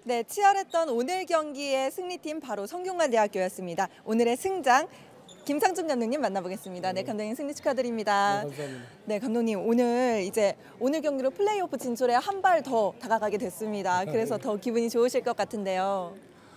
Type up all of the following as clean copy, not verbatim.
네, 치열했던 오늘 경기의 승리팀 바로 성균관대학교였습니다. 오늘의 승장 김상준 감독님 만나보겠습니다. 네, 감독님 승리 축하드립니다. 네, 감사합니다. 네, 감독님 오늘 경기로 플레이오프 진출에 한 발 더 다가가게 됐습니다. 그래서 더 기분이 좋으실 것 같은데요.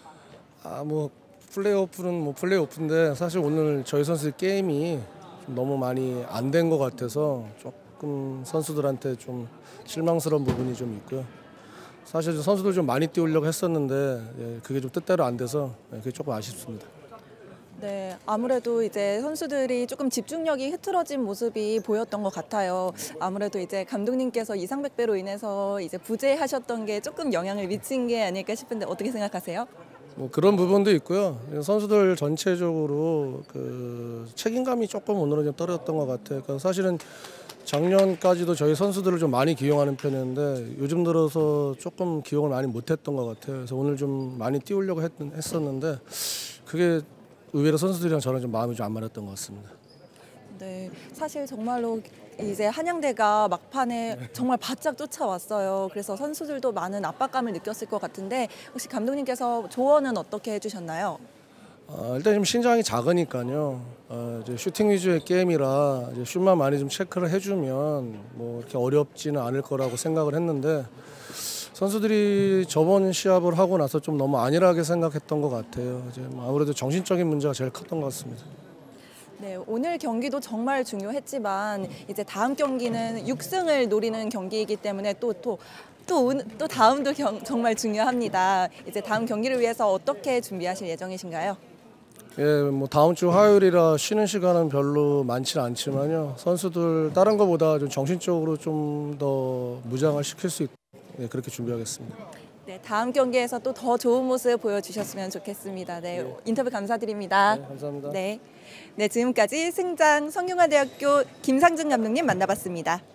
플레이오프는 플레이오프인데 사실 오늘 저희 선수들 게임이 좀 너무 많이 안 된 것 같아서 조금 선수들한테 좀 실망스러운 부분이 좀 있고요. 사실 선수들 좀 많이 띄우려고 했었는데 그게 좀 뜻대로 안 돼서 그게 조금 아쉽습니다. 네, 아무래도 이제 선수들이 조금 집중력이 흐트러진 모습이 보였던 것 같아요. 아무래도 이제 감독님께서 이상백배로 인해서 이제 부재하셨던 게 조금 영향을 미친 게 아닐까 싶은데 어떻게 생각하세요? 그런 부분도 있고요. 선수들 전체적으로 그 책임감이 조금 오늘은 좀 떨어졌던 것 같아요. 그러니까 사실은 작년까지도 저희 선수들을 좀 많이 기용하는 편이었는데 요즘 들어서 조금 기용을 많이 못했던 것 같아요. 그래서 오늘 좀 많이 띄우려고 했었는데 그게 의외로 선수들이랑 저랑 좀 마음이 좀 안 맞았던 것 같습니다. 네, 사실 정말로 이제 한양대가 막판에 정말 바짝 쫓아왔어요. 그래서 선수들도 많은 압박감을 느꼈을 것 같은데 혹시 감독님께서 조언은 어떻게 해주셨나요? 일단 좀 신장이 작으니까요. 이제 슈팅 위주의 게임이라 이제 슛만 많이 좀 체크를 해주면 이렇게 어렵지는 않을 거라고 생각을 했는데 선수들이 저번 시합을 하고 나서 좀 너무 안일하게 생각했던 것 같아요. 이제 아무래도 정신적인 문제가 제일 컸던 것 같습니다. 네, 오늘 경기도 정말 중요했지만 이제 다음 경기는 6승을 노리는 경기이기 때문에 또 다음도 정말 중요합니다. 이제 다음 경기를 위해서 어떻게 준비하실 예정이신가요? 예, 다음 주 화요일이라 쉬는 시간은 별로 많지는 않지만요. 선수들 다른 것보다 좀 정신적으로 좀 더 무장을 시킬 수 있도록 그렇게 준비하겠습니다. 네, 다음 경기에서 또 더 좋은 모습 보여주셨으면 좋겠습니다. 네, 인터뷰 감사드립니다. 네, 감사합니다. 네, 지금까지 승장 성균관대학교 김상준 감독님 만나봤습니다.